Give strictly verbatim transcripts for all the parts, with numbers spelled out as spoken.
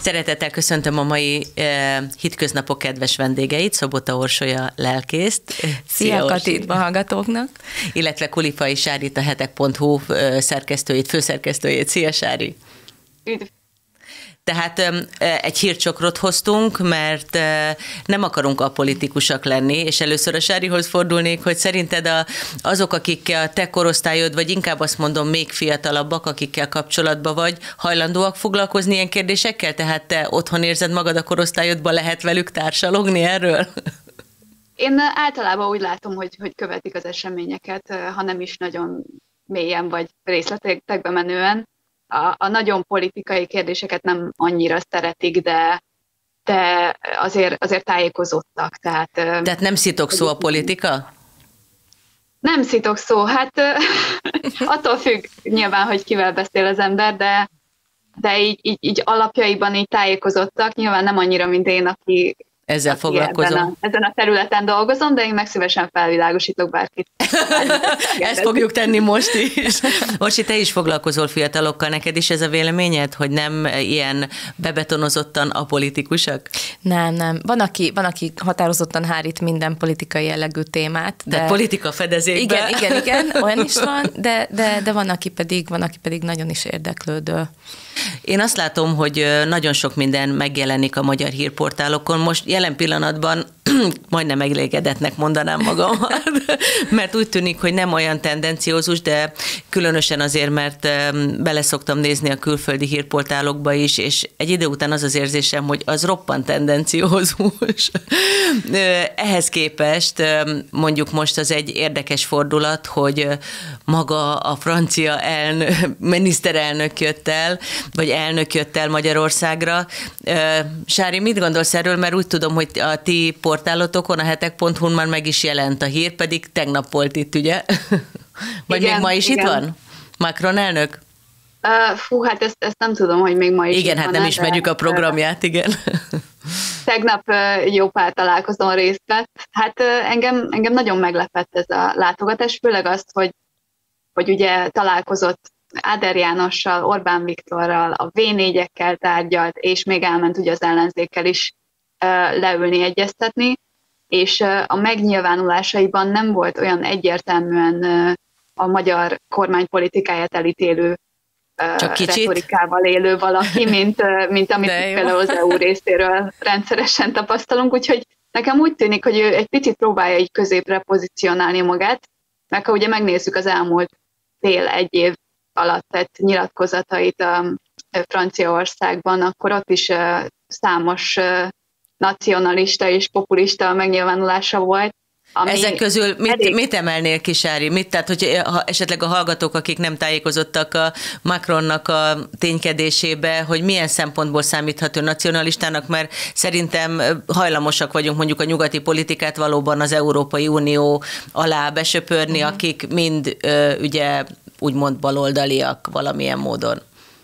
Szeretettel köszöntöm a mai eh, Hitköznapok kedves vendégeit, Szobota Orsolya lelkészt. Szia, Kati, a hallgatóknak. Illetve Kulifai Sárit, a hetek pont hu szerkesztőjét, főszerkesztőjét. Szia, Sári! Üdv! Tehát egy hírcsokrot hoztunk, mert nem akarunk apolitikusak lenni, és először a Sárihoz fordulnék, hogy szerinted a, azok, akik a te korosztályod, vagy inkább azt mondom még fiatalabbak, akikkel kapcsolatban vagy, hajlandóak foglalkozni ilyen kérdésekkel? Tehát te otthon érzed magad a korosztályodban, lehet velük társalogni erről? Én általában úgy látom, hogy, hogy követik az eseményeket, ha nem is nagyon mélyen vagy részletekbe menően. A, a nagyon politikai kérdéseket nem annyira szeretik, de, de azért, azért tájékozottak. Tehát, tehát nem szitokszó a politika? Nem szitokszó, hát attól függ nyilván, hogy kivel beszél az ember, de, de így, így, így alapjaiban így tájékozottak, nyilván nem annyira, mint én, aki ezzel foglalkozom. A, ezen a területen dolgozom, de én meg szívesen felvilágosítok bárkit. Ezt fogjuk tenni most is. Orsi, te is foglalkozol fiatalokkal, neked is ez a véleményed, hogy nem ilyen bebetonozottan apolitikusak? Nem, nem. Van, aki, van, aki határozottan hárít minden politikai jellegű témát. De, de politika fedezékben. Igen, igen, igen, olyan is van, de, de, de van, aki pedig, van, aki pedig nagyon is érdeklődő. Én azt látom, hogy nagyon sok minden megjelenik a magyar hírportálokon. Most jelen pillanatban majdnem elégedetnek mondanám magam, mert úgy tűnik, hogy nem olyan tendenciózus, de különösen azért, mert beleszoktam nézni a külföldi hírportálokba is, és egy idő után az az érzésem, hogy az roppant tendenciózus. Ehhez képest mondjuk most az egy érdekes fordulat, hogy maga a francia elnök, miniszterelnök jött el, vagy elnök jött el Magyarországra. Sári, mit gondolsz erről? Mert úgy tudom, hogy a ti portálotokon, a hetek pont hu-n már meg is jelent a hír, pedig tegnap volt itt, ugye? Vagy igen, még ma is igen. Itt van? Macron elnök? Uh, fú, hát ezt, ezt nem tudom, hogy még ma is igen, hát nem ismerjük a programját, igen. Tegnap uh, jó pár találkozón részt vett. Hát uh, engem, engem nagyon meglepett ez a látogatás, főleg azt, hogy, hogy ugye találkozott Áder Jánossal, Orbán Viktorral, a vé négyekkel tárgyalt, és még elment ugye az ellenzékkel is uh, leülni, egyeztetni, és uh, a megnyilvánulásaiban nem volt olyan egyértelműen uh, a magyar kormány politikáját elítélő uh, retorikával élő valaki, mint, uh, mint amit például az é u részéről rendszeresen tapasztalunk, úgyhogy nekem úgy tűnik, hogy ő egy picit próbálja így középre pozícionálni magát, mert ha ugye megnézzük az elmúlt fél-egy év alatt tett nyilatkozatait a Franciaországban, akkor ott is uh, számos uh, nacionalista és populista megnyilvánulása volt. Ezek közül mit, eddig... mit emelnél ki, Sári? Mit, tehát, hogy ha esetleg a hallgatók, akik nem tájékozottak a Macronnak a ténykedésébe, hogy milyen szempontból számítható nacionalistának, mert szerintem hajlamosak vagyunk mondjuk a nyugati politikát valóban az Európai Unió alá besöpörni, uh-huh. akik mind ugye úgymond baloldaliak valamilyen módon.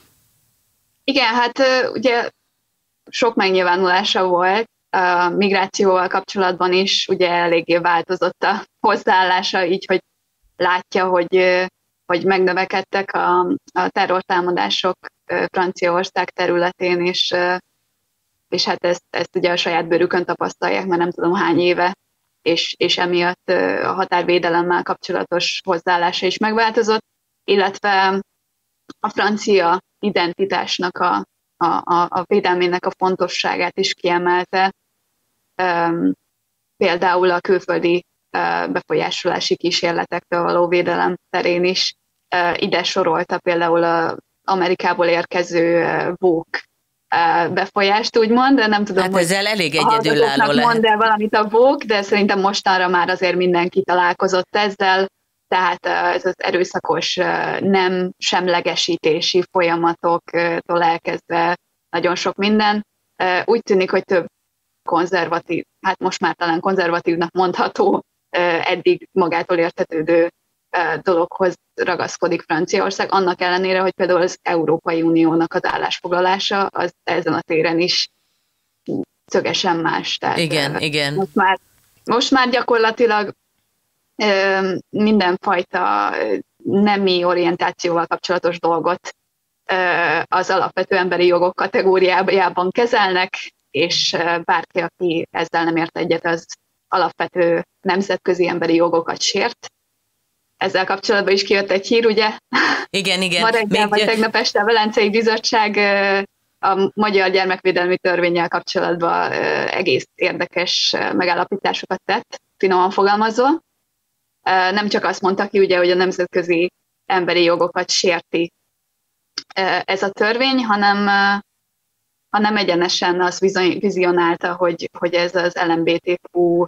Igen, hát ugye sok megnyilvánulása volt, a migrációval kapcsolatban is ugye eléggé változott a hozzáállása, így, hogy látja, hogy, hogy megnövekedtek a, a terrortámadások Franciaország területén, és, és hát ezt, ezt ugye a saját bőrükön tapasztalják, mert nem tudom hány éve, és, és emiatt a határvédelemmel kapcsolatos hozzáállása is megváltozott, illetve a francia identitásnak a, a, a, a védelmének a fontosságát is kiemelte, um, például a külföldi uh, befolyásolási kísérletektől való védelem terén is uh, ide sorolta például az Amerikából érkező uh, woke uh, befolyást, úgymond, de nem tudom, hát ezzel hogy elég egyedülálló lehet. Mond el valamit a woke, de szerintem mostanra már azért mindenki találkozott ezzel, tehát ez az erőszakos nem semlegesítési folyamatoktól elkezdve nagyon sok minden. Úgy tűnik, hogy több konzervatív, hát most már talán konzervatívnak mondható, eddig magától értetődő dologhoz ragaszkodik Franciaország, annak ellenére, hogy például az Európai Uniónak az állásfoglalása az ezen a téren is szögesen más. Tehát igen, igen. Most már, most már gyakorlatilag mindenfajta nemi orientációval kapcsolatos dolgot az alapvető emberi jogok kategóriájában kezelnek, és bárki, aki ezzel nem ért egyet, az alapvető nemzetközi emberi jogokat sért. Ezzel kapcsolatban is kijött egy hír, ugye? Igen, igen. Ma reggel vagy tegnap este a Velencei Bizottság a magyar gyermekvédelmi törvénnyel kapcsolatban egész érdekes megállapításokat tett, finoman fogalmazva. Nem csak azt mondta ki, ugye, hogy a nemzetközi emberi jogokat sérti ez a törvény, hanem, hanem egyenesen azt vizionálta, hogy, hogy ez az el em bé té kú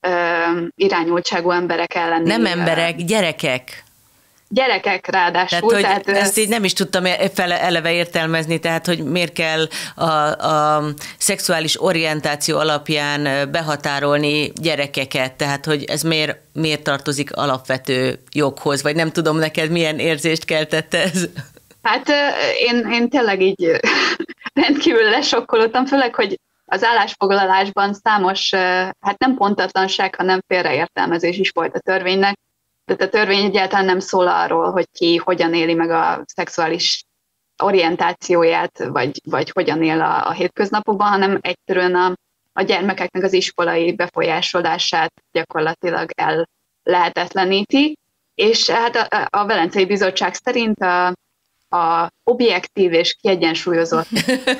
irányultságú emberek elleni... Nem emberek, gyerekek. Gyerekek ráadásul. Tehát, hogy tehát, ezt így nem is tudtam eleve értelmezni, tehát, hogy miért kell a, a szexuális orientáció alapján behatárolni gyerekeket, tehát, hogy ez miért, miért tartozik alapvető joghoz, vagy nem tudom neked milyen érzést keltette ez? Hát én, én tényleg így rendkívül lesokkolottam, főleg, hogy az állásfoglalásban számos, hát nem pontatlanság, hanem félreértelmezés is volt a törvénynek. Tehát a törvény egyáltalán nem szól arról, hogy ki hogyan éli meg a szexuális orientációját, vagy, vagy hogyan él a, a hétköznapokban, hanem egyszerűen a, a gyermekeknek az iskolai befolyásolását gyakorlatilag el lehetetleníti. És hát a, a Velencei Bizottság szerint a, a objektív és kiegyensúlyozott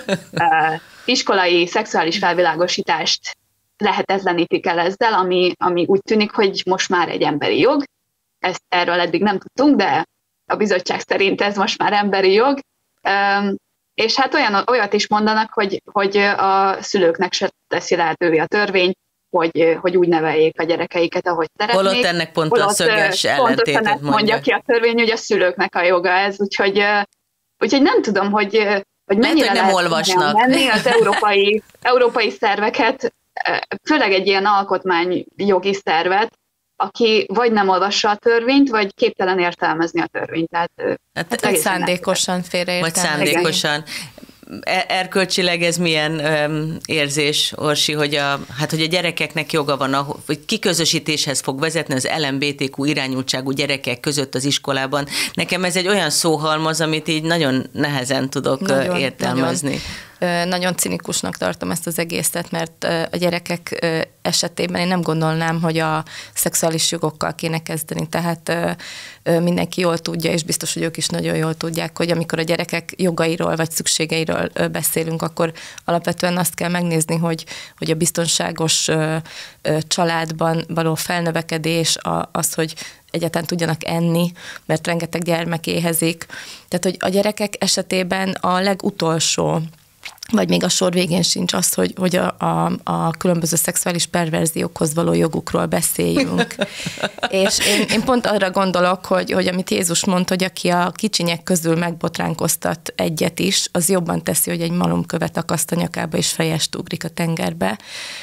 uh, iskolai szexuális felvilágosítást lehetetlenítik el ezzel, ami, ami úgy tűnik, hogy most már egy emberi jog. Ezt erről eddig nem tudtunk, de a bizottság szerint ez most már emberi jog. Um, és hát olyan, olyat is mondanak, hogy, hogy a szülőknek se teszi lehetővé a törvény, hogy, hogy úgy neveljék a gyerekeiket, ahogy szeretnék. Holott ennek pont Holott, a szöges ellentétet mondja. mondja ki a törvény, hogy a szülőknek a joga ez, úgyhogy, úgyhogy nem tudom, hogy, hogy mennyire lehet, hogy nem olvasnak. menni az európai, európai szerveket, főleg egy ilyen alkotmányjogi szervet, aki vagy nem olvassa a törvényt, vagy képtelen értelmezni a törvényt. Tehát, hát vagy szándékosan félreértelmezni. Vagy szándékosan. Erkölcsileg ez milyen öm, érzés, Orsi, hogy a, hát, hogy a gyerekeknek joga van, hogy kiközösítéshez fog vezetni az el em bé té kú irányultságú gyerekek között az iskolában. Nekem ez egy olyan szóhalmaz, amit így nagyon nehezen tudok nagyon, értelmezni. Nagyon. Nagyon cinikusnak tartom ezt az egészet, mert a gyerekek esetében én nem gondolnám, hogy a szexuális jogokkal kéne kezdeni, tehát mindenki jól tudja, és biztos, hogy ők is nagyon jól tudják, hogy amikor a gyerekek jogairól vagy szükségeiről beszélünk, akkor alapvetően azt kell megnézni, hogy, hogy a biztonságos családban való felnövekedés, az, hogy egyáltalán tudjanak enni, mert rengeteg gyermek éhezik. Tehát, hogy a gyerekek esetében a legutolsó vagy még a sor végén sincs az, hogy, hogy a, a, a különböző szexuális perverziókhoz való jogukról beszéljünk. És én, én pont arra gondolok, hogy, hogy amit Jézus mondta, hogy aki a kicsinyek közül megbotránkoztat egyet is, az jobban teszi, hogy egy malomkövet akaszt a nyakába és fejest ugrik a tengerbe.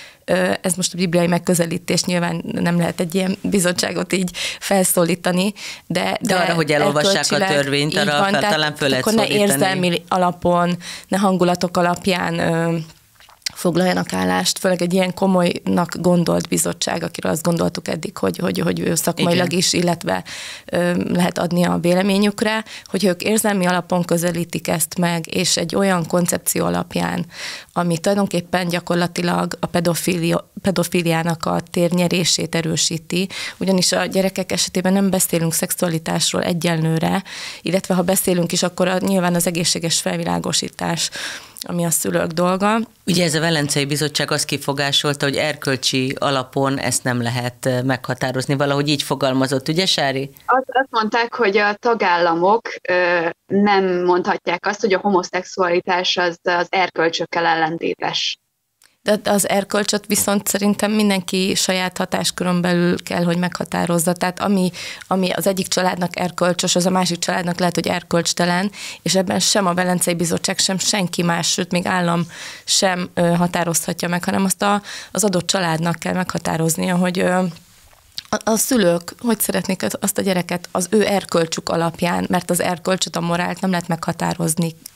Ez most a bibliai megközelítés, nyilván nem lehet egy ilyen bizottságot így felszólítani, de, de, de arra, hogy elolvassák a törvényt, arra van, fel, talán föl lehet szólítani. Akkor ne érzelmi alapon, ne hangulatok alapján ö, foglaljanak állást, főleg egy ilyen komolynak gondolt bizottság, akiről azt gondoltuk eddig, hogy, hogy, hogy ő szakmailag Igen. is, illetve ö, lehet adni a véleményükre, hogy ők érzelmi alapon közelítik ezt meg, és egy olyan koncepció alapján, ami tulajdonképpen gyakorlatilag a pedofília, pedofíliának a térnyerését erősíti, ugyanis a gyerekek esetében nem beszélünk szexualitásról egyenlőre, illetve ha beszélünk is, akkor a, nyilván az egészséges felvilágosítás, ami a szülők dolga. Ugye ez a Velencei Bizottság azt kifogásolta, hogy erkölcsi alapon ezt nem lehet meghatározni, valahogy így fogalmazott, ugye, Sári? Azt, azt mondták, hogy a tagállamok ö, nem mondhatják azt, hogy a homoszexualitás az, az erkölcsökkel ellentétes. De az erkölcsöt viszont szerintem mindenki saját hatáskörön belül kell, hogy meghatározza. Tehát ami, ami az egyik családnak erkölcsös, az a másik családnak lehet, hogy erkölcstelen, és ebben sem a Velencei Bizottság, sem senki más, sőt még állam sem ö, határozhatja meg, hanem azt a, az adott családnak kell meghatároznia, hogy ö, a, a szülők hogy szeretnék azt a gyereket az ő erkölcsük alapján, mert az erkölcsöt, a morált nem lehet meghatározni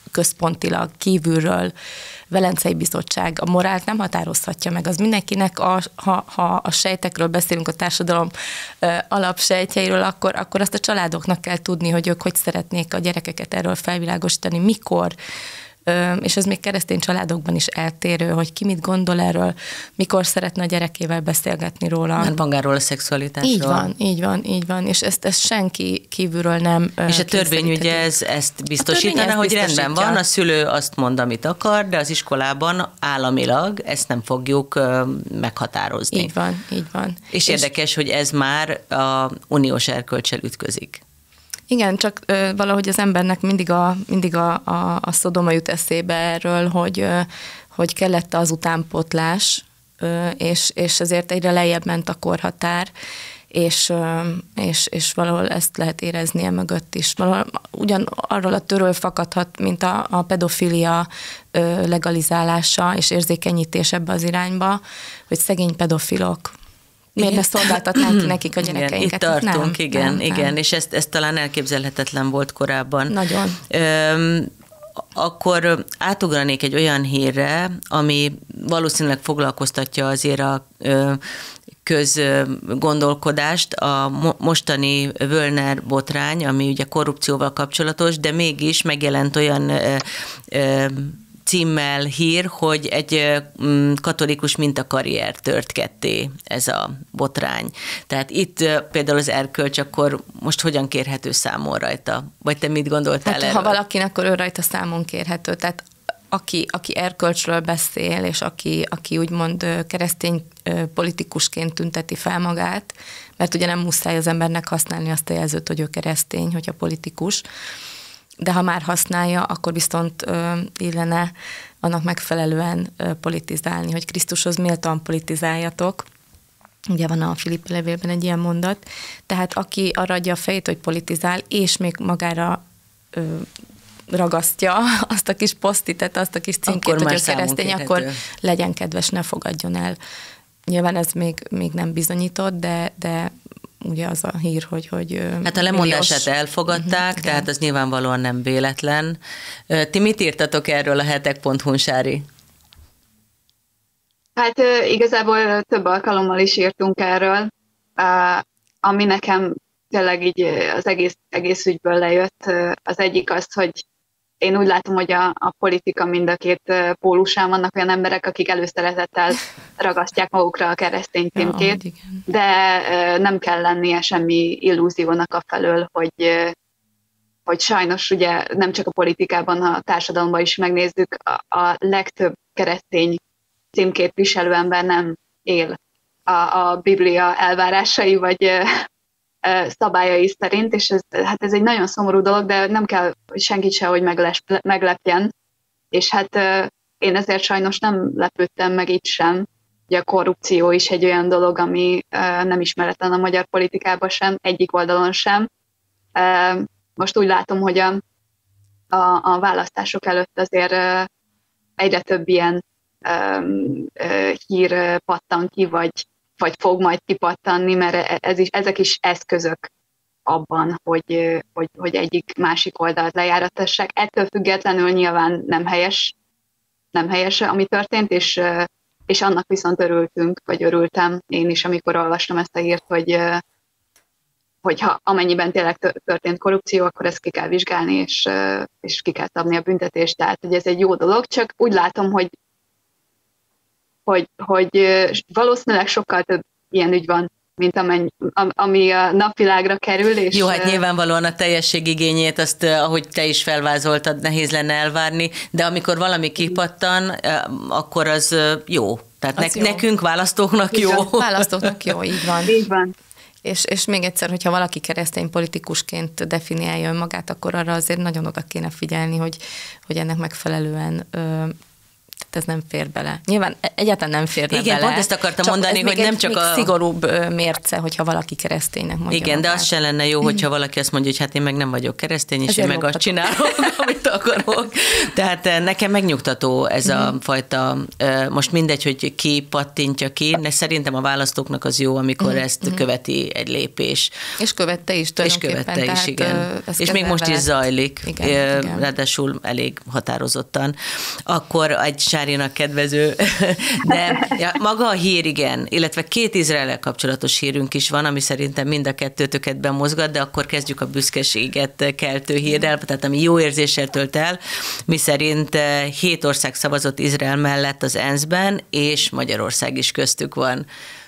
központilag, kívülről, Velencei Bizottság a morált nem határozhatja meg. Az mindenkinek, a, ha, ha a sejtekről beszélünk, a társadalom alapsejtjeiről, akkor, akkor azt a családoknak kell tudni, hogy ők hogy szeretnék a gyerekeket erről felvilágosítani, mikor, és ez még keresztény családokban is eltérő, hogy ki mit gondol erről, mikor szeretne a gyerekével beszélgetni róla. Már magáról a szexualitásról. Így van, így van, így van, és ezt, ezt senki kívülről nem És a törvény ugye ez, ezt biztosítaná, hogy rendben van, a szülő azt mond, amit akar, de az iskolában államilag ezt nem fogjuk meghatározni. Így van, így van. És, és érdekes, hogy ez már a uniós erkölccsel ütközik. Igen, csak ö, valahogy az embernek mindig a, mindig a, a, a Szodoma jut eszébe erről, hogy, ö, hogy kellett az utánpótlás, ö, és, és ezért egyre lejjebb ment a korhatár, és, ö, és, és valahol ezt lehet érezni e mögött is. Valahol ugyan arról a töről fakadhat, mint a, a pedofilia ö, legalizálása és érzékenyítés ebbe az irányba, hogy szegény pedofilok. Miért ne szolgáltatnánk ki nekik a gyerekeinket? Igen, itt tartunk, nem, igen, nem, igen, nem. és ez, ez talán elképzelhetetlen volt korábban. Nagyon. Öm, akkor átugranék egy olyan hírre, ami valószínűleg foglalkoztatja azért a ö, közgondolkodást, a mostani Völner botrány, ami ugye korrupcióval kapcsolatos, de mégis megjelent olyan ö, ö, címmel hír, hogy egy katolikus mintakarrier tört ketté ez a botrány. Tehát itt például az erkölcs akkor most hogyan kérhető számon rajta? Vagy te mit gondoltál hát, erről? Ha valakinek, akkor ő rajta számon kérhető. Tehát aki, aki erkölcsről beszél, és aki, aki úgymond keresztény politikusként tünteti fel magát, mert ugye nem muszáj az embernek használni azt a jelzőt, hogy ő keresztény, hogyha politikus, de ha már használja, akkor viszont ö, illene annak megfelelően ö, politizálni, hogy Krisztushoz méltóan politizáljatok. Ugye van a Filippi levélben egy ilyen mondat. Tehát aki arra adja a fejét, hogy politizál, és még magára ö, ragasztja azt a kis posztitet, azt a kis címkét, hogy a keresztény, akkor legyen kedves, ne fogadjon el. Nyilván ez még, még nem bizonyított, de, de ugye az a hír, hogy... hogy hát a lemondását milliós... elfogadták, uh-huh, tehát az nyilvánvalóan nem véletlen. Ti mit írtatok erről a hetek pont hu-n, Sári? Hát igazából több alkalommal is írtunk erről, ami nekem tényleg így az egész, egész ügyből lejött. Az egyik az, hogy én úgy látom, hogy a, a politika mind a két pólusán vannak olyan emberek, akik előszeretettel ragasztják magukra a keresztény címkét, ja, de nem kell lennie semmi illúziónak afelől, hogy, hogy sajnos ugye nem csak a politikában, a társadalomban is megnézzük, a, a legtöbb keresztény címkét viselő ember nem él a, a Biblia elvárásai, vagy szabályai szerint, és ez, hát ez egy nagyon szomorú dolog, de nem kell senkit se, hogy meglepjen, és hát én ezért sajnos nem lepődtem meg itt sem, hogy a korrupció is egy olyan dolog, ami nem ismeretlen a magyar politikában sem, egyik oldalon sem. Most úgy látom, hogy a, a, a választások előtt azért egyre több ilyen hír pattan ki, vagy vagy fog majd kipattanni, mert ez is, ezek is eszközök abban, hogy, hogy, hogy egyik másik oldalt lejáratessák. Ettől függetlenül nyilván nem helyes, nem helyes, ami történt, és, és annak viszont örültünk, vagy örültem én is, amikor olvastam ezt a hírt, hogy, hogy ha amennyiben tényleg történt korrupció, akkor ezt ki kell vizsgálni, és, és ki kell szabni a büntetést. Tehát, hogy ez egy jó dolog, csak úgy látom, hogy Hogy, hogy valószínűleg sokkal több ilyen ügy van, mint amennyi, ami a napvilágra kerül. És jó, hát nyilvánvalóan a teljességigényét, azt, ahogy te is felvázoltad, nehéz lenne elvárni, de amikor valami kipattan, akkor az jó. Tehát az ne, jó. Nekünk, választóknak jó. Igen, választóknak jó, így van. Így van. És, és még egyszer, hogyha valaki keresztény politikusként definiálja önmagát, akkor arra azért nagyon oda kéne figyelni, hogy, hogy ennek megfelelően... Ö, Tehát ez nem fér bele. Nyilván egyáltalán nem férne Igen, bele. pont ezt akartam csak mondani, hogy nem csak még a... szigorúbb mérce, hogyha valaki kereszténynek mondja. Igen, magát. De az se lenne jó, hogyha valaki azt mondja, hogy hát én meg nem vagyok keresztény, és Ezért én meg azt csinálom, amit akarok. Tehát nekem megnyugtató ez a fajta, most mindegy, hogy ki pattintja ki, de szerintem a választóknak az jó, amikor ezt követi egy lépés. És követte is tulajdonképpen. És követte is, igen. És még most is zajlik, igen, igen. Ráadásul elég határozottan. Akkor egy Sárinak kedvező, de ja, maga a hír, igen, illetve két Izraellel kapcsolatos hírünk is van, ami szerintem mind a kettőtöket bemozgat, de akkor kezdjük a büszkeséget keltő hírrel, tehát ami jó érzéssel tölt el, miszerint hét ország szavazott Izrael mellett az é en es-ben, és Magyarország is köztük van.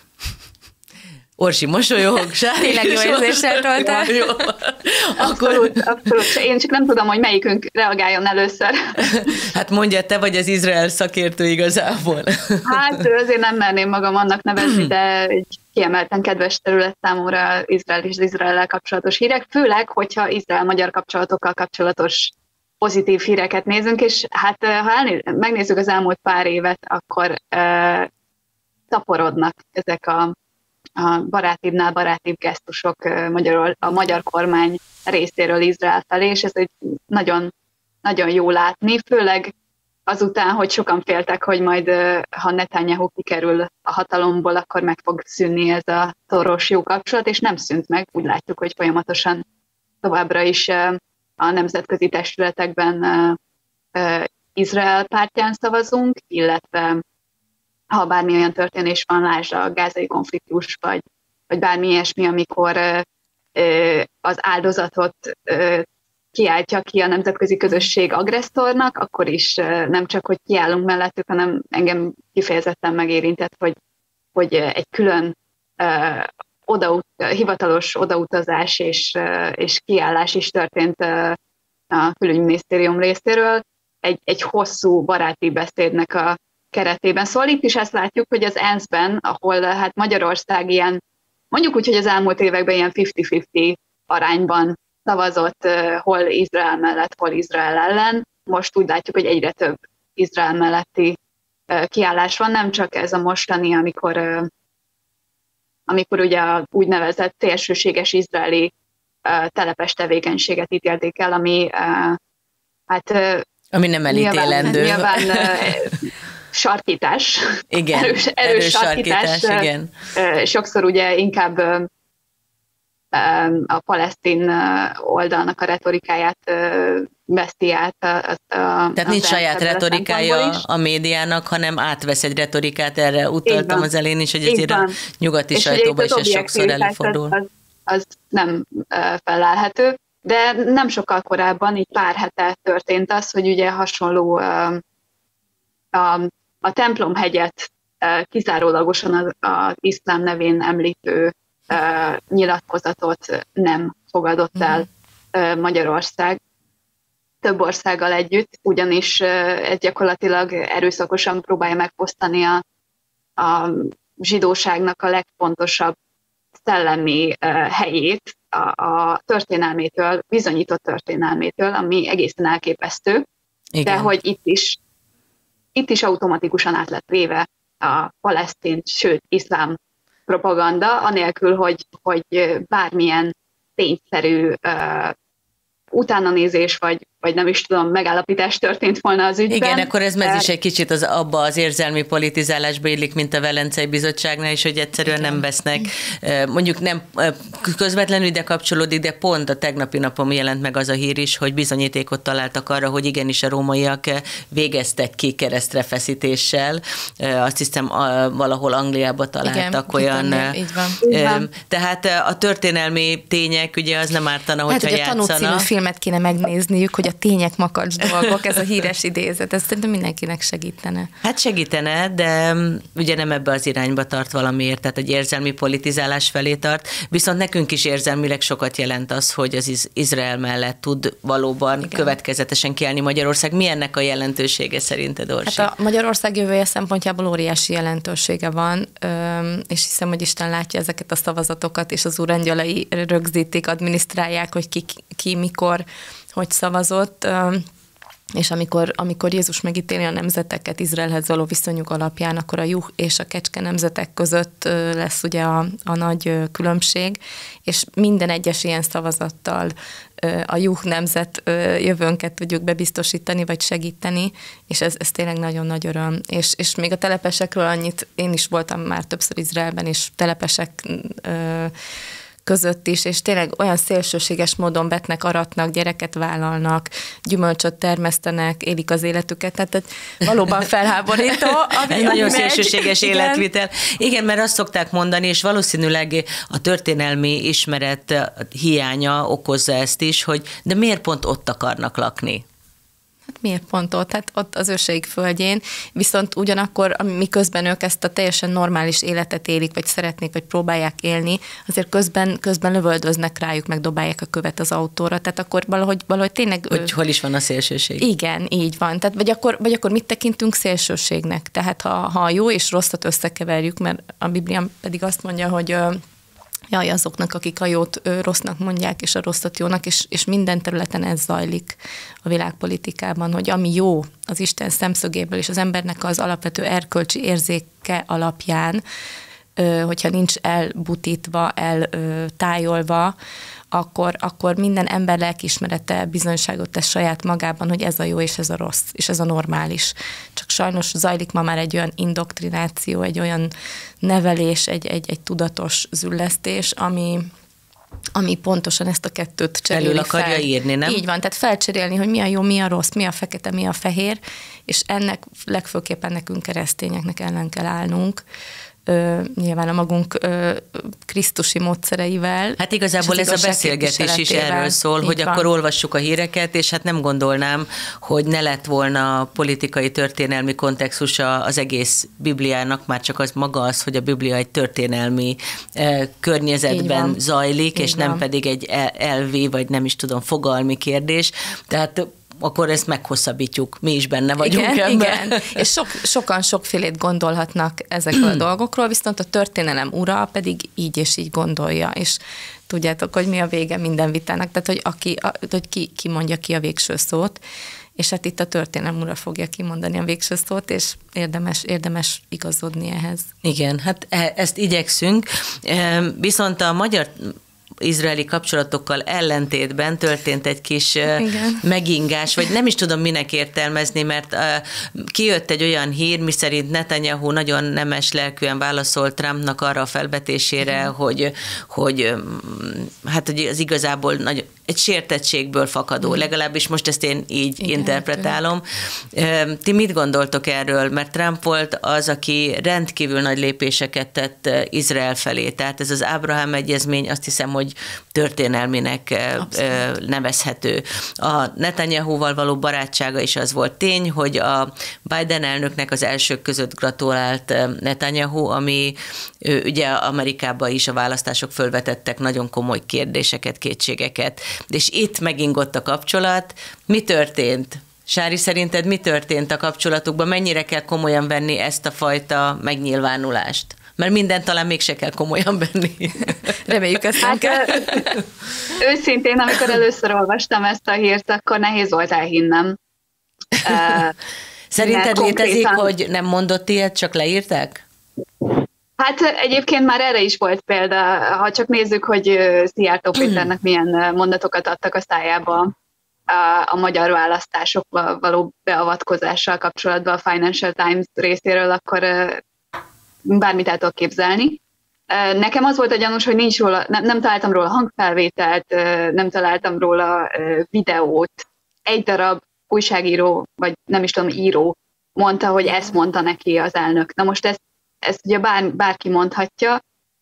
Orsi mosolyog, Sári tényleg jó érzéssel toltál. Jó. Abszolút, abszolút. Én csak nem tudom, hogy melyikünk reagáljon először. Hát mondja, te vagy az Izrael szakértő igazából. Hát azért nem merném magam annak nevezni, de egy kiemelten kedves terület számomra Izrael és az Izraellel kapcsolatos hírek, főleg, hogyha Izrael-magyar kapcsolatokkal kapcsolatos pozitív híreket nézünk, és hát ha elnéz, megnézzük az elmúlt pár évet, akkor uh, taporodnak ezek a a barátibbnál barátibb gesztusok Magyarul, a magyar kormány részéről Izrael felé, és ez egy nagyon, nagyon jó látni, főleg azután, hogy sokan féltek, hogy majd ha Netanyahu kikerül a hatalomból, akkor meg fog szűnni ez a szoros jó kapcsolat, és nem szűnt meg. Úgy látjuk, hogy folyamatosan továbbra is a nemzetközi testületekben Izrael pártján szavazunk, illetve ha bármi olyan történés van, lásd a gázai konfliktus, vagy, vagy bármi ilyesmi, amikor ö, az áldozatot ö, kiáltja ki a nemzetközi közösség agresszornak, akkor is ö, nem csak, hogy kiállunk mellettük, hanem engem kifejezetten megérintett, hogy, hogy egy külön ö, odaut, hivatalos odautazás és, ö, és kiállás is történt ö, a külügyminisztérium részéről, egy, egy hosszú baráti beszédnek a keretében. Szóval itt is ezt látjuk, hogy az é en es-ben, ahol hát Magyarország ilyen, mondjuk úgy, hogy az elmúlt években ilyen fifty-fifty arányban szavazott, hol Izrael mellett, hol Izrael ellen, most úgy látjuk, hogy egyre több Izrael melletti kiállás van, nem csak ez a mostani, amikor, amikor ugye a úgynevezett szélsőséges izraeli telepes tevékenységet ítélték el, ami hát ami nem elítélendő. Nyilván, nyilván sarkítás, igen, erős, erős, erős sarkítás. sarkítás igen. Sokszor ugye inkább a palesztin oldalnak a retorikáját veszi át. A, a, Tehát nincs saját retorikája a médiának, hanem átvesz egy retorikát, erre utaltam az elén is, hogy ezért a nyugati sajtóban is ez sokszor előfordul. Az, az nem felelhető, de nem sokkal korábban, így pár hete történt az, hogy ugye hasonló a, a Templomhegyet kizárólagosan az, az iszlám nevén említő uh, nyilatkozatot nem fogadott el uh, Magyarország több országgal együtt, ugyanis uh, ez gyakorlatilag erőszakosan próbálja megfosztani a, a zsidóságnak a legfontosabb szellemi uh, helyét, a, a történelmétől, bizonyított történelmétől, ami egészen elképesztő, igen. De hogy itt is Itt is automatikusan át lett véve a palesztin, sőt, iszlám propaganda, anélkül, hogy, hogy bármilyen tényszerű uh, utánanézés, vagy, vagy nem is tudom, megállapítás történt volna az ügyben. Igen, akkor ez, ez is egy kicsit az, abba az érzelmi politizálásba illik, mint a Velencei Bizottságnál is, hogy egyszerűen igen. nem vesznek, mondjuk nem közvetlenül ide kapcsolódik, de pont a tegnapi napon jelent meg az a hír is, hogy bizonyítékot találtak arra, hogy igenis a rómaiak végeztek ki keresztrefeszítéssel. Azt hiszem, valahol Angliába találtak igen, olyan. Igen, így van. Tehát a történelmi tények, ugye az nem ártana, hogyha hát, játszana. Filmet kéne megnézniük, hogy a tények makacs dolgok, ez a híres idézet, ez szerintem mindenkinek segítene. Hát segítene, de ugye nem ebbe az irányba tart valamiért, tehát egy érzelmi politizálás felé tart, viszont nekünk is érzelmileg sokat jelent az, hogy az Izrael mellett tud valóban igen. következetesen kiállni Magyarország. Mi ennek a jelentősége szerinted, Orsi? Hát a Magyarország jövője szempontjából óriási jelentősége van, és hiszem, hogy Isten látja ezeket a szavazatokat, és az úr angyalai rögzítik, adminisztrálják, hogy ki, ki mikor, hogy szavazott. És amikor, amikor Jézus megítéli a nemzeteket Izraelhez való viszonyuk alapján, akkor a juh és a kecske nemzetek között lesz ugye a, a nagy különbség, és minden egyes ilyen szavazattal a juh nemzet jövőnket tudjuk bebiztosítani, vagy segíteni, és ez, ez tényleg nagyon nagy öröm. És, és még a telepesekről annyit, én is voltam már többször Izraelben, és telepesek között is, és tényleg olyan szélsőséges módon betnek, aratnak, gyereket vállalnak, gyümölcsöt termesztenek, élik az életüket, tehát valóban felháborító. Ami, Egy nagyon megy. Szélsőséges igen. életvitel. Igen, mert azt szokták mondani, és valószínűleg a történelmi ismeret hiánya okozza ezt is, hogy de miért pont ott akarnak lakni? Miért pont ott? Hát ott az őseik földjén, viszont ugyanakkor, miközben ők ezt a teljesen normális életet élik, vagy szeretnék, vagy próbálják élni, azért közben, közben lövöldöznek rájuk, meg dobálják a követ az autóra, tehát akkor valahogy, valahogy tényleg... Hogy ő... hol is van a szélsőség. Igen, így van. Tehát vagy akkor, vagy akkor mit tekintünk szélsőségnek? Tehát ha, ha a jó és rosszat összekeverjük, mert a Biblia pedig azt mondja, hogy jaj, azoknak, akik a jót ö, rossznak mondják, és a rosszat jónak, és, és minden területen ez zajlik a világpolitikában, hogy ami jó az Isten szemszögéből, és az embernek az alapvető erkölcsi érzéke alapján, ö, hogyha nincs elbutítva, eltájolva, akkor, akkor minden ember lelkiismerete bizonyságot tesz saját magában, hogy ez a jó és ez a rossz, és ez a normális. Csak sajnos zajlik ma már egy olyan indoktrináció, egy olyan nevelés, egy, egy, egy tudatos züllesztés, ami, ami pontosan ezt a kettőt cseréli Elől akarja fel. írni, nem? Így van, tehát felcserélni, hogy mi a jó, mi a rossz, mi a fekete, mi a fehér, és ennek legfőképpen nekünk keresztényeknek ellen kell állnunk, Ö, nyilván a magunk ö, krisztusi módszereivel. Hát igazából ez a beszélgetés is erről szól, hogy van. Akkor olvassuk a híreket, és hát nem gondolnám, hogy ne lett volna politikai, történelmi kontextusa az egész Bibliának, már csak az maga az, hogy a Biblia egy történelmi eh, környezetben zajlik, Így és van. Nem pedig egy elvi, vagy nem is tudom, fogalmi kérdés. Tehát akkor ezt meghosszabbítjuk, mi is benne vagyunk igen, ebben. Igen, és sok, sokan sokfélét gondolhatnak ezekről a dolgokról, viszont a történelem ura pedig így és így gondolja, és tudjátok, hogy mi a vége minden vitának, tehát hogy, aki, hogy ki, ki mondja ki a végső szót, és hát itt a történelem ura fogja kimondani a végső szót, és érdemes, érdemes igazodni ehhez. Igen, hát ezt igyekszünk, viszont a magyar izraeli kapcsolatokkal ellentétben történt egy kis Igen. megingás, vagy nem is tudom minek értelmezni, mert kijött egy olyan hír, miszerint Netanyahu nagyon nemes lelkűen válaszolt Trumpnak arra a felvetésére, Igen. hogy, hogy hát hogy az igazából nagy, egy sértettségből fakadó, Igen. legalábbis most ezt én így Igen, interpretálom. Igen. Ti mit gondoltok erről? Mert Trump volt az, aki rendkívül nagy lépéseket tett Izrael felé, tehát ez az Ábrahám egyezmény, azt hiszem, hogy történelminek Abszolút. Nevezhető. A Netanyahuval való barátsága is az volt tény, hogy a Biden elnöknek az elsők között gratulált Netanyahu, ami ugye Amerikában is a választások fölvetettek nagyon komoly kérdéseket, kétségeket, és itt megingott a kapcsolat. Mi történt? Sári, szerinted mi történt a kapcsolatukban? Mennyire kell komolyan venni ezt a fajta megnyilvánulást? Mert mindent talán mégse kell komolyan venni. Reméljük ezt nem kell. Hát, őszintén, amikor először olvastam ezt a hírt, akkor nehéz volt elhinnem. Szerinted létezik, hogy nem mondott ilyet, csak leírták? Hát egyébként már erre is volt példa, ha csak nézzük, hogy Szijjártó Péternek milyen mondatokat adtak a szájába a, a magyar választásokba való beavatkozással kapcsolatban a Financial Times részéről, akkor bármit el tudok képzelni. Nekem az volt a gyanús, hogy nincs róla, nem, nem találtam róla hangfelvételt, nem találtam róla videót. Egy darab újságíró, vagy nem is tudom, író mondta, hogy ezt mondta neki az elnök. Na most ezt, ezt ugye bár, bárki mondhatja.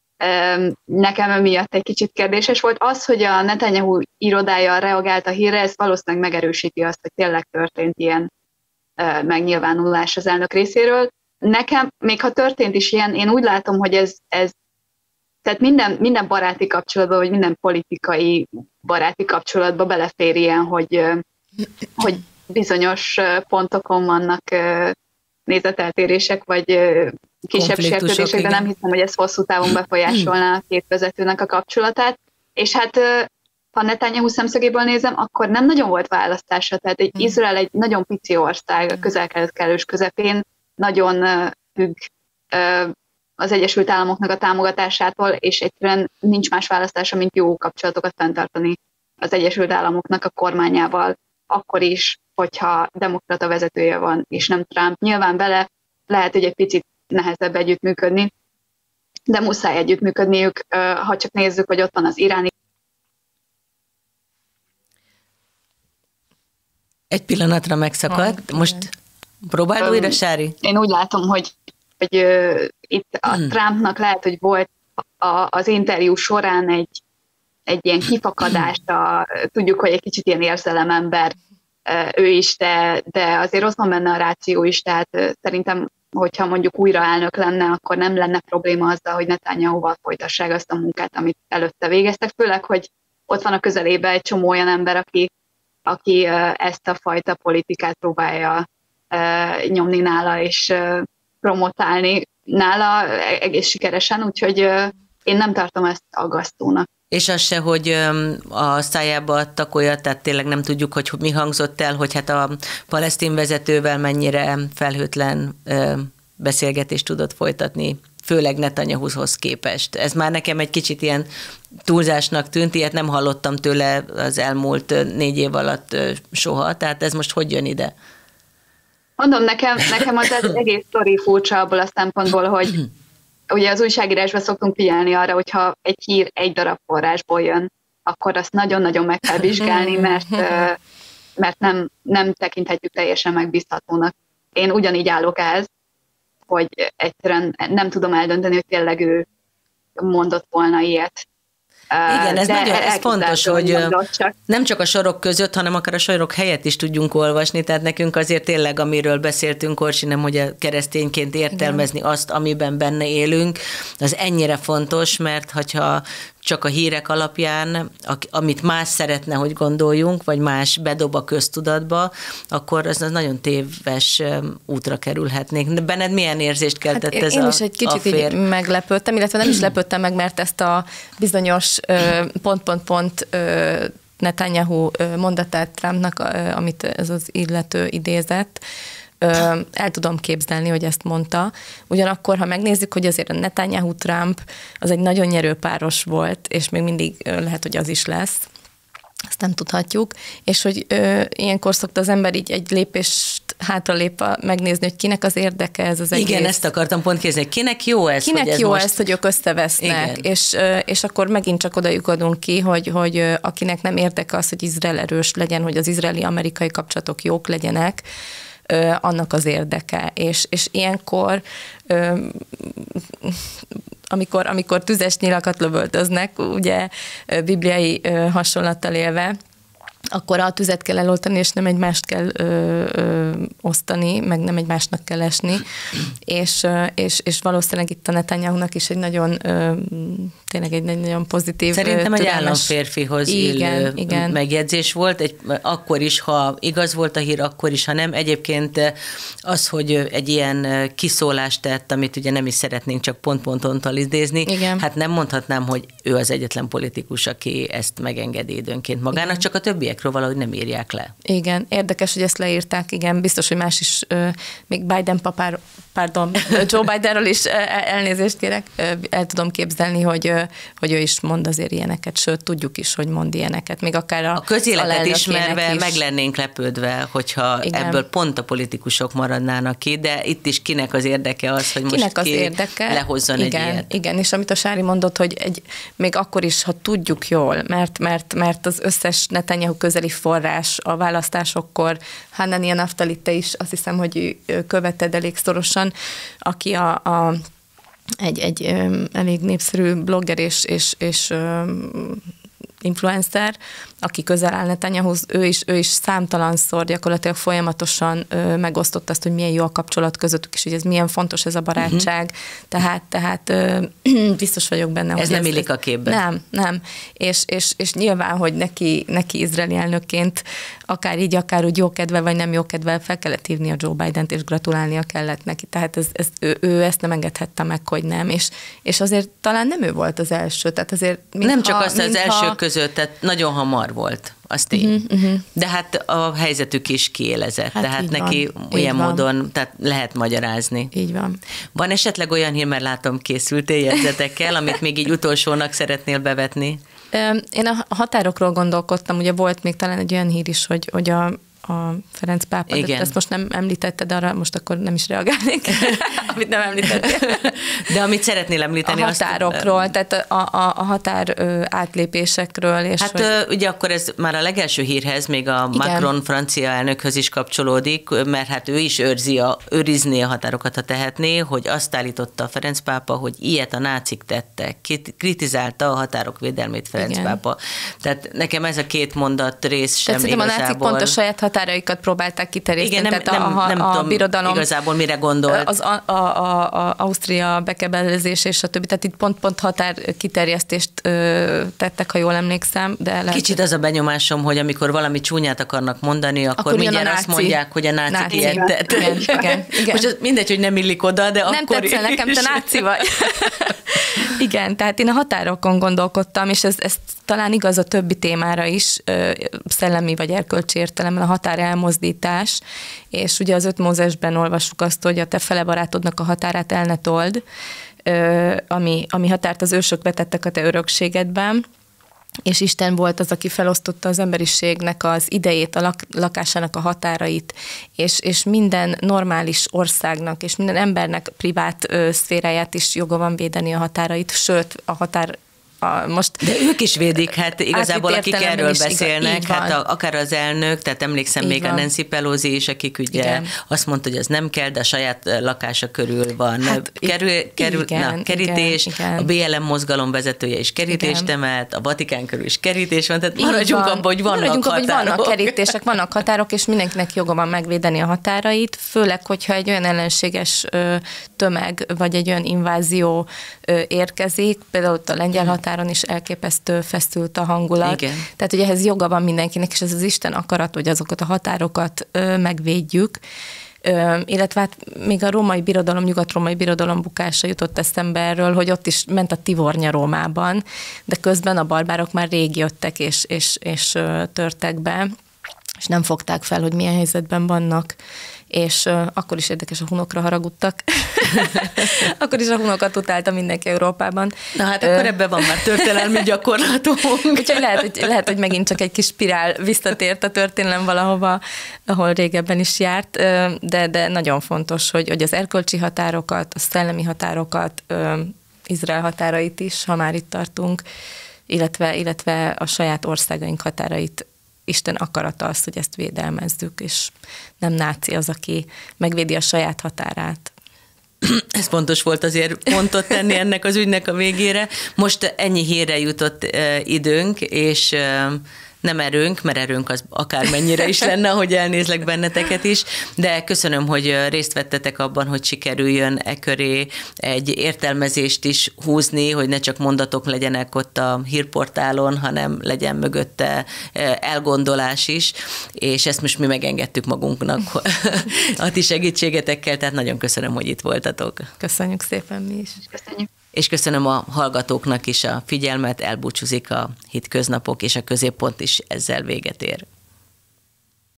Nekem emiatt egy kicsit kérdéses volt. Az, hogy a Netanyahu irodája reagált a hírre, ez valószínűleg megerősíti azt, hogy tényleg történt ilyen megnyilvánulás az elnök részéről. Nekem, még ha történt is ilyen, én úgy látom, hogy ez, ez tehát minden, minden baráti kapcsolatban, vagy minden politikai baráti kapcsolatban belefér ilyen, hogy, hogy bizonyos pontokon vannak nézeteltérések, vagy kisebb sértődések, de nem hiszem, hogy ez hosszú távon befolyásolná a két vezetőnek a kapcsolatát. És hát ha Netanyahu szemszögéből nézem, akkor nem nagyon volt választása. Tehát egy Izrael egy nagyon pici ország a közel-kelet kellős közepén, nagyon függ az Egyesült Államoknak a támogatásától, és egyszerűen nincs más választása, mint jó kapcsolatokat fenntartani az Egyesült Államoknak a kormányával, akkor is, hogyha demokrata vezetője van, és nem Trump. Nyilván vele lehet, hogy egy picit nehezebb együttműködni, de muszáj együttműködniük, ha csak nézzük, hogy ott van az iráni. Egy pillanatra megszakadt. Most próbáld um, újra, Sári? Én úgy látom, hogy, hogy uh, itt a hmm. Trumpnak lehet, hogy volt a, az interjú során egy, egy ilyen kifakadás, a, tudjuk, hogy egy kicsit ilyen érzelemember uh, ő is, de, de azért ott van benne a ráció is, tehát uh, szerintem, hogyha mondjuk újra elnök lenne, akkor nem lenne probléma azzal, hogy Netanyahuval folytassák azt a munkát, amit előtte végeztek, főleg, hogy ott van a közelében egy csomó olyan ember, aki aki ezt a fajta politikát próbálja nyomni nála és promotálni nála egész sikeresen, úgyhogy én nem tartom ezt aggasztónak. És az se, hogy a szájába adtak olyat, tehát tényleg nem tudjuk, hogy mi hangzott el, hogy hát a palesztin vezetővel mennyire felhőtlen beszélgetést tudott folytatni, főleg Netanyahuhoz képest. Ez már nekem egy kicsit ilyen túlzásnak tűnt, ilyet nem hallottam tőle az elmúlt négy év alatt soha, tehát ez most hogy jön ide? Mondom, nekem, nekem az egész sztori furcsa abból a szempontból, hogy ugye az újságírásban szoktunk figyelni arra, hogyha egy hír egy darab forrásból jön, akkor azt nagyon-nagyon meg kell vizsgálni, mert, mert nem, nem tekinthetjük teljesen megbízhatónak. Én ugyanígy állok ehhez, hogy egyszerűen nem tudom eldönteni, hogy tényleg ő mondott volna ilyet. Igen, ez, nagyon, ez fontos, hogy csak. nem csak a sorok között, hanem akár a sorok helyett is tudjunk olvasni, tehát nekünk azért tényleg, amiről beszéltünk, Orsi, nem, hogy a keresztényként értelmezni Igen. azt, amiben benne élünk, az ennyire fontos, mert hogyha csak a hírek alapján, amit más szeretne, hogy gondoljunk, vagy más bedob a köztudatba, akkor az, az nagyon téves útra kerülhetnénk. De benned milyen érzést keltett hát ez én a Én is egy kicsit így meglepődtem, illetve nem is lepődtem meg, mert ezt a bizonyos pont-pont-pont Netanyahu mondatát Trumpnak, amit ez az illető idézett, el tudom képzelni, hogy ezt mondta. Ugyanakkor, ha megnézzük, hogy azért a Netanyahu-Trump az egy nagyon nyerő páros volt, és még mindig lehet, hogy az is lesz, ezt nem tudhatjuk, és hogy ö, ilyenkor szokta az ember így egy lépést hátralépve megnézni, hogy kinek az érdeke ez az egész. Igen, ezt akartam pont kérdezni, kinek jó ez? Kinek hogy ez jó most... ez, hogy ők összevesznek, és, és akkor megint csak oda lyukadunk ki, hogy, hogy akinek nem érdeke az, hogy Izrael erős legyen, hogy az izraeli-amerikai kapcsolatok jók legyenek, annak az érdeke. És, és ilyenkor, amikor, amikor tüzes nyilakat lövöldöznek, ugye bibliai hasonlattal élve, akkor a tüzet kell eloltani, és nem egymást kell ö, ö, osztani, meg nem egymásnak kell esni, és, és, és valószínűleg itt a Netanyahunak is egy nagyon, ö, tényleg egy nagyon pozitív... Szerintem egy államférfihoz igen, illő igen. megjegyzés volt, egy, akkor is, ha igaz volt a hír, akkor is, ha nem. Egyébként az, hogy egy ilyen kiszólást tett, amit ugye nem is szeretnénk csak pont-pontontól idézni, igen. hát nem mondhatnám, hogy ő az egyetlen politikus, aki ezt megengedi időnként magának, igen. csak a többiekről valahogy nem írják le. Igen, érdekes, hogy ezt leírták, igen, biztos, hogy más is, még Biden papár, pardon, Joe Bidenről is elnézést kérek, el tudom képzelni, hogy, hogy ő is mond azért ilyeneket, sőt, tudjuk is, hogy mond ilyeneket, még akár a A közéletet ismerve is. Meg lennénk lepődve, hogyha igen. ebből pont a politikusok maradnának ki, de itt is kinek az érdeke az, hogy kinek most az ki érdeke? lehozzon igen, egy ilyet. Igen, és amit a Sári mondott, hogy egy, még akkor is, ha tudjuk jól, mert, mert, mert az összes Netanyahu közeli forrás a választásokkor, Hanania Naftali, te is azt hiszem, hogy követed elég szorosan, aki a, a, egy, egy elég népszerű blogger és, és, és influencer, aki közel áll Netanyahuhoz, ő is, ő is számtalanszor gyakorlatilag folyamatosan ö, megosztott azt, hogy milyen jó a kapcsolat közöttük, és hogy ez milyen fontos ez a barátság, uh-huh. tehát, tehát ö, biztos vagyok benne. Ez hogy nem ez, illik a képben. Nem, nem. És, és, és nyilván, hogy neki, neki izraeli elnökként akár így, akár úgy jókedve, vagy nem jókedve fel kellett hívni a Joe Bident, és gratulálnia kellett neki. Tehát ez, ez, ő, ő ezt nem engedhette meg, hogy nem. És, és azért talán nem ő volt az első. Tehát azért, nem csak azt az mintha, elsők között, tehát nagyon hamar volt, az tény. Uh-huh, uh-huh. De hát a helyzetük is kiélezett, hát tehát neki van, olyan módon tehát lehet magyarázni. Így van. Van esetleg olyan hír, mert látom, készültél jegyzetekkel, amit még így utolsónak szeretnél bevetni? Én a határokról gondolkodtam, ugye volt még talán egy olyan hír is, hogy, hogy a a Ferenc pápa, de ezt most nem említetted, arra most akkor nem is reagálnék, amit nem említettél. De amit szeretnél említeni. A határokról, azt, tehát a, a, a határ átlépésekről. És hát hogy... ugye akkor ez már a legelső hírhez, még a igen. Macron francia elnökhöz is kapcsolódik, mert hát ő is őrzi a, őrizné a határokat, ha tehetné, hogy azt állította a Ferenc pápa, hogy ilyet a nácik tettek, kritizálta a határok védelmét Ferenc igen. pápa. Tehát nekem ez a két mondat rész sem tehát igazából. A nácik pont a saját határaikat próbálták kiterjeszteni. Igen, nem, tehát nem, a, nem a tudom birodalom, igazából mire gondolt. Az a, a, a, a Ausztria bekebelezés és a többi, tehát itt pont-pont határ kiterjesztést ö, tettek, ha jól emlékszem. De lehet, kicsit az a benyomásom, hogy amikor valami csúnyát akarnak mondani, akkor, akkor mindjárt azt mondják, hogy a nácik náci. Ilyet tett. Igen, igen, igen. Most mindegy, hogy nem illik oda, de nem akkor Nem tetszel nekem, te náci vagy. Igen, tehát én a határokon gondolkodtam, és ez, ez talán igaz a többi témára is, szellemi vagy erkölcsi értelemben a határ elmozdítás, és ugye az öt Mózesben olvassuk azt, hogy a te fele barátodnak a határát el ne told, ami, ami határt az ősök vetettek a te örökségedben, és Isten volt az, aki felosztotta az emberiségnek az idejét, a lak, lakásának a határait, és, és minden normális országnak, és minden embernek privát ö, szféráját is joga van védeni a határait, sőt, a határ A, most de ők is védik, hát igazából akik erről beszélnek, igaz, hát a, akár az elnök, tehát emlékszem így még van. A Nancy Pelosi is, akik ugye igen. azt mondta, hogy az nem kell, de a saját lakása körül van hát, kerül, kerül, igen, na, kerítés, igen, igen. A bé el em mozgalom vezetője is kerítést emelt, a Vatikán körül is kerítés van, tehát maradjunk abban, hogy vannak maradjunk határok. Abba, hogy vannak kerítések, vannak határok, és mindenkinek joga van megvédeni a határait, főleg, hogyha egy olyan ellenséges ö, tömeg, vagy egy olyan invázió ö, érkezik, például a lengyel határ határon is elképesztő feszült a hangulat. Igen. Tehát ugye ehhez joga van mindenkinek, és ez az Isten akarat, hogy azokat a határokat ö, megvédjük. Ö, illetve hát még a római birodalom, nyugat-római birodalom bukása jutott eszembe erről, hogy ott is ment a tivornya Rómában, de közben a barbárok már rég jöttek és, és, és ö, törtek be, és nem fogták fel, hogy milyen helyzetben vannak, és uh, akkor is érdekes, a hunokra haragudtak. Akkor is a hunokat utálta mindenki Európában. Na hát akkor uh, ebben van már történelmi gyakorlatunk. Úgyhogy lehet hogy, lehet, hogy megint csak egy kis spirál visszatért a történelem valahova, ahol régebben is járt, de, de nagyon fontos, hogy, hogy az erkölcsi határokat, a szellemi határokat, Izrael határait is, ha már itt tartunk, illetve, illetve a saját országaink határait Isten akarata az, hogy ezt védelmezzük, és nem náci az, aki megvédi a saját határát. Ez fontos volt azért pontot tenni ennek az ügynek a végére. Most ennyi hírre jutott időnk, és nem erőnk, mert erőnk az akármennyire is lenne, hogy elnézlek benneteket is, de köszönöm, hogy részt vettetek abban, hogy sikerüljön e köré egy értelmezést is húzni, hogy ne csak mondatok legyenek ott a hírportálon, hanem legyen mögötte elgondolás is, és ezt most mi megengedtük magunknak a ti segítségetekkel, tehát nagyon köszönöm, hogy itt voltatok. Köszönjük szépen mi is. Köszönjük. És köszönöm a hallgatóknak is a figyelmet, elbúcsúzik a Hétköznapok, és a Középpont is ezzel véget ér.